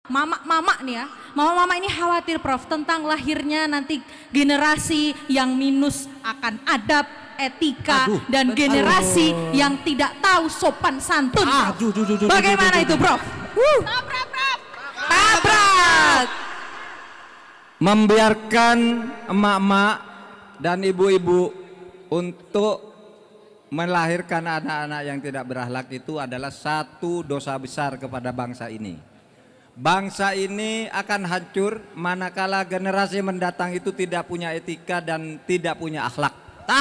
Mama-mama nih ya, mama-mama ini khawatir Prof tentang lahirnya nanti generasi yang minus akan adab, etika, dan generasi yang tidak tahu sopan santun. Bagaimana itu Prof? Tabrak, Prof. Tabrak. Membiarkan emak-emak dan ibu-ibu untuk melahirkan anak-anak yang tidak berakhlak itu adalah satu dosa besar kepada bangsa ini. Bangsa ini akan hancur manakala generasi mendatang itu tidak punya etika dan tidak punya akhlak.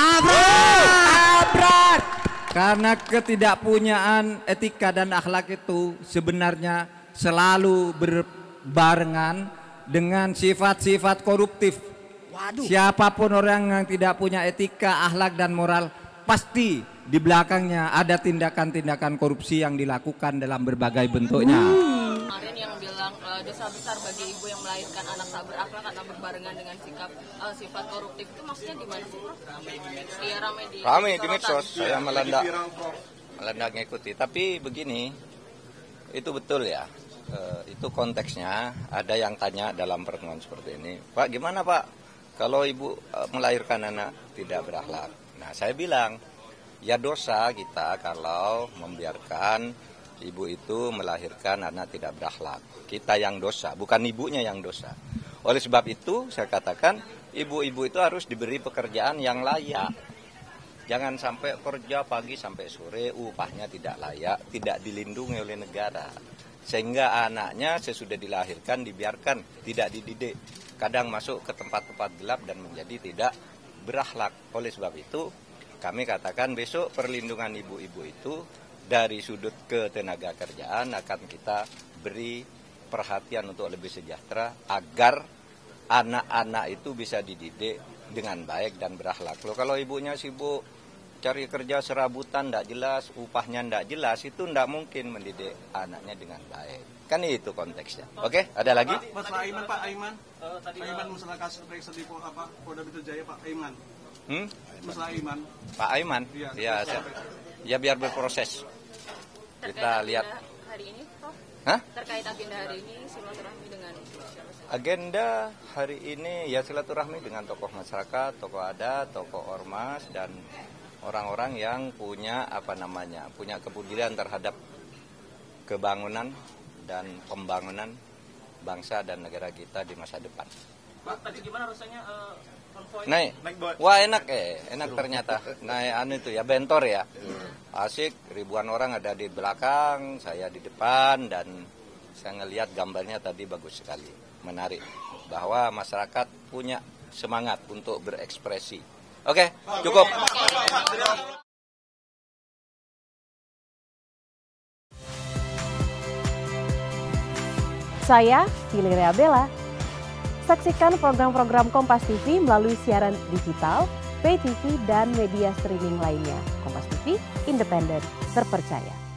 Tabrak. Karena ketidakpunyaan etika dan akhlak itu sebenarnya selalu berbarengan dengan sifat-sifat koruptif. Siapapun orang yang tidak punya etika, akhlak dan moral, pasti di belakangnya ada tindakan-tindakan korupsi yang dilakukan dalam berbagai bentuknya. Kemarin yang bilang dosa besar bagi ibu yang melahirkan anak tak berakhlak karena berbarengan dengan sifat koruptif, itu maksudnya gimana sih Prof? Iya, ramai di medsos. Saya melanda ngikuti. Tapi begini, itu betul ya. Itu konteksnya. Ada yang tanya dalam pertemuan seperti ini, Pak, gimana Pak kalau ibu melahirkan anak tidak berakhlak? Nah, saya bilang ya dosa kita kalau membiarkan ibu itu melahirkan anak tidak berakhlak. Kita yang dosa, bukan ibunya yang dosa. Oleh sebab itu saya katakan ibu-ibu itu harus diberi pekerjaan yang layak. Jangan sampai kerja pagi sampai sore, upahnya tidak layak, tidak dilindungi oleh negara. Sehingga anaknya sesudah dilahirkan dibiarkan, tidak dididik. Kadang masuk ke tempat-tempat gelap dan menjadi tidak berakhlak. Oleh sebab itu kami katakan besok perlindungan ibu-ibu itu dari sudut ketenaga kerjaan akan kita beri perhatian untuk lebih sejahtera agar anak-anak itu bisa dididik dengan baik dan berakhlak. Loh, kalau ibunya sibuk cari kerja serabutan, tidak jelas, upahnya tidak jelas, itu tidak mungkin mendidik anaknya dengan baik. Kan itu konteksnya. Oke, ada lagi? Pak Aiman, masalah kasus periksa di Polda Metro Jaya, Pak Aiman. Masalah Aiman. Pak Aiman? Ya biar berproses. Kita lihat hari ini Prof. Hah? Terkait agenda hari ini silaturahmi dengan siapa? Agenda hari ini ya silaturahmi dengan tokoh masyarakat, tokoh adat, tokoh ormas dan orang-orang yang punya punya kepedulian terhadap kebangunan dan pembangunan bangsa dan negara kita di masa depan. Pak, tadi gimana rasanya Naik. Wah enak ternyata. Naik itu ya bentor ya. Asik, ribuan orang ada di belakang, saya di depan dan saya ngelihat gambarnya tadi bagus sekali. Menarik bahwa masyarakat punya semangat untuk berekspresi. Oke, cukup. Saya Viliria Bella. Saksikan program-program Kompas TV melalui siaran digital, pay TV, dan media streaming lainnya. Kompas TV, independen, terpercaya.